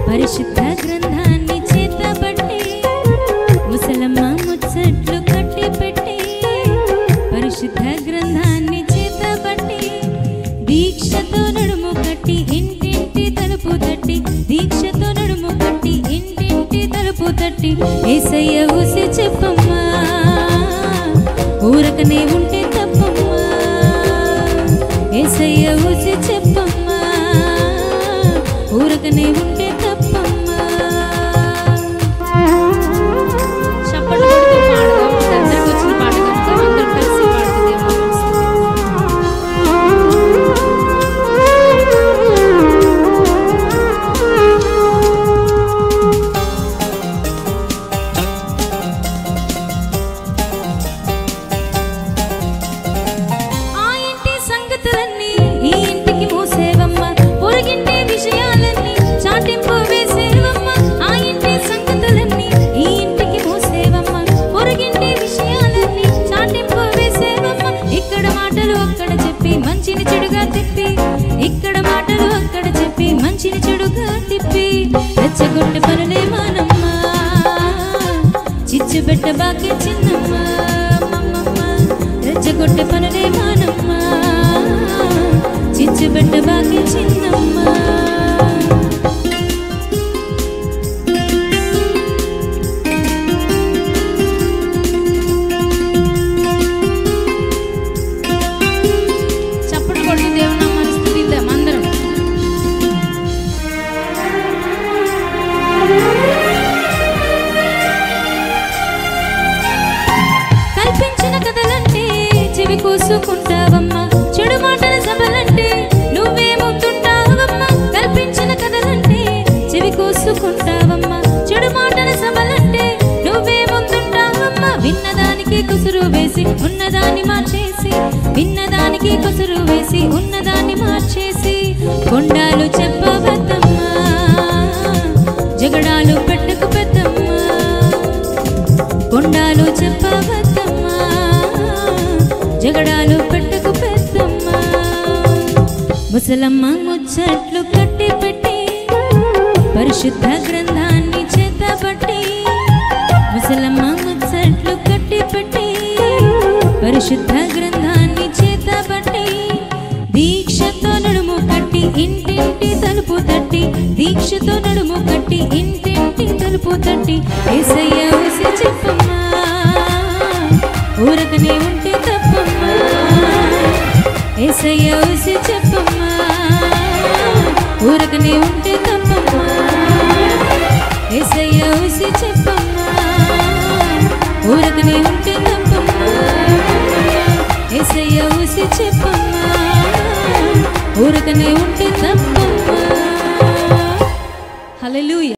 పరిశుద్ధ గ్రంథాన్ని చేతబట్టి ముసలమ్మ ముచ్చట్లు కట్టి పెట్టి పరిశుద్ధ గ్రంథాన్ని చేతబట్టి దీక్షతో నడుము కట్టి ఇంటింటి తలుపు తట్టి దీక్షతో నడుము కట్టి ఇంటింటి తలుపు తట్టి యేసయ్య ఊసి చెప్పమ్మా ఊరకనే ఉంటే తప్పమ్మా యేసయ్య ఊసి చెప్పమ్మా ఊరకనే ఉంటే తప్పమ్మా చప్పట్లు కొడుతూ పాడదాం దగ్గరకు వచ్చిన పాట కనుక అందరూ కలిసి పాడుతుందేమో మంచిని చెడుగా తిప్పి ఇక్కడ మాటలు అక్కడ చెప్పి మంచిని చెడుగా తిప్పి రెచ్చగొట్టే పనులే మానమ్మా చిచ్చు పెట్ట బాకే చిన్నమ్మా రెచ్చగొట్టే పనులే మానమ్మా చిచ్చు పెట్ట బాకే చిన్నమ్మా కూసుకుంటావమ్మా చెడు మాటల సభలంటే నువ్వేమవుతుంటావమ్మా కల్పించిన కథలంటే చెవి కోసుకుంటావమ్మా చెడు మాటల సభలంటే నువ్వేమవుతుంటావమ్మా విన్నదానికి కుసురు వేసి ఉన్నదాన్ని మార్చేసి విన్నదానికి కుసురు వేసి ఉన్నదాన్ని మార్చేసి కొండాలు చెప్పవద్దమ్మా జగడాలు పెట్టకు పెద్దమ్మా కొండాలు చెప్పవద్దమ్మా జగడాలు పెట్టకు పెద్దమ్మా ముసలమ్మ ముచ్చట్లు కట్టి పెట్టి పరిశుద్ధ గ్రంథాన్ని చేతబట్టి ముసలమ్మ ముచ్చట్లు కట్టి పెట్టి పరిశుద్ధ గ్రంథాన్ని చేతబట్టి దీక్షతో నడుము కట్టి ఇంటింటి తలుపు తట్టి దీక్షతో నడుము కట్టి ఇంటింటి తలుపు తట్టి యేసయ్య ఊసి చెప్పమ్మా ఊరకనే ఉంటే తప్పమ్మా యేసయ్య ఊసి చెప్పమ్మా ఊరకనే ఉంటే తప్పమ్మా యేసయ్య ఊసి చెప్పమ్మా ఊరకనే ఉంటే తప్పమ్మా యేసయ్య ఊసి చెప్పమ్మా ఊరకనే ఉంటే